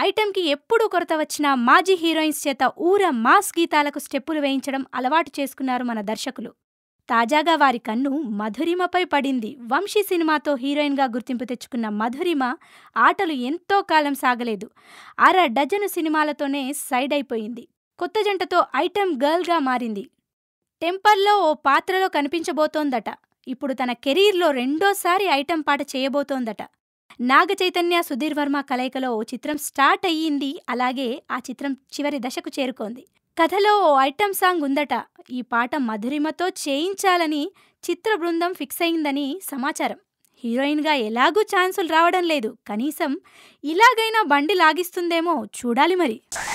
ఐటెంకి ఎప్పుడు కొరత వచ్చినా మాజీ హీరోయిన్స్ చేత ఊర మాస్ గీతాలకు స్టెప్పులు వేయించడం అలవాటు చేసుకున్నారు మన దర్శకులు. తాజాగా వారి కన్ను మధురిమపై పడింది. వంశీ సినిమాతో హీరోయిన్గా గుర్తింపు తెచ్చుకున్న మధురిమ ఆటలు ఎంతో కాలం సాగలేదు. అర డజను సినిమాలతోనే సైడ్ అయిపోయింది. కొత్త జంటతో ఐటెం గర్ల్గా మారింది. టెంపర్లో ఓ పాత్రలో కనిపించబోతోందట. ఇప్పుడు తన కెరీర్లో రెండోసారి ఐటెం పాట చేయబోతోందట. నాగ చైతన్య, సుధీర్ వర్మ కలయికలో ఓ చిత్రం స్టార్ట్ అయ్యింది. అలాగే ఆ చిత్రం చివరి దశకు చేరుకోంది. కథలో ఓ ఐటెం సాంగ్ ఉందట. ఈ పాట మధురిమతో చేయించాలని చిత్ర బృందం ఫిక్స్ అయిందని సమాచారం. హీరోయిన్గా ఎలాగూ ఛాన్సులు రావడం లేదు. కనీసం ఇలాగైనా బండి లాగిస్తుందేమో చూడాలి మరి.